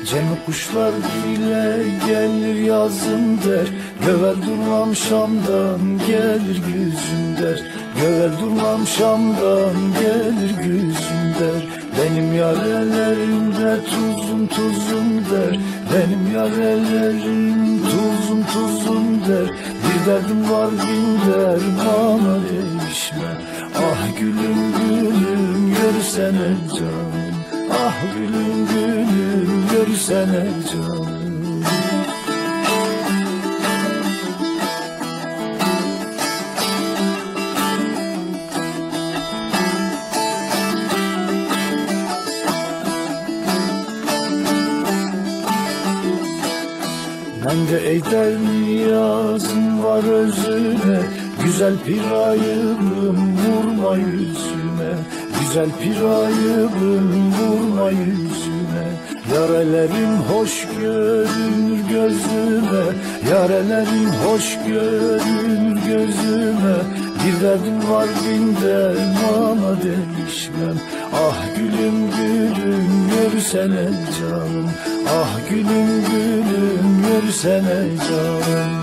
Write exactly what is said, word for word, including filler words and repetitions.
Cemi kuşlar bile gelir yazım der. Gövel durmam Şam'dan gelir güzüm der. Gövel durmam Şam'dan gelir güzüm der. Benim yarelerimde tuzum tuzum der. Benim yarelerim tuzum tuzum der. Bir derdim var bin dermana değişme. Ah gülüm gülüm görsene canım. Ah gülüm gülüm görsene canım. Ben de eyder niyazım var özüne. Güzel pirayım vurma yüzüme. Güzel pirayım vurma yüzüme. Yarelerim hoş görünür gözüme. Yarelerim hoş görünür gözüme. Bir derdim var bin dermana değişmem. Ah gülüm gülüm görsene canım. Ah gülüm gülüm görsene canım.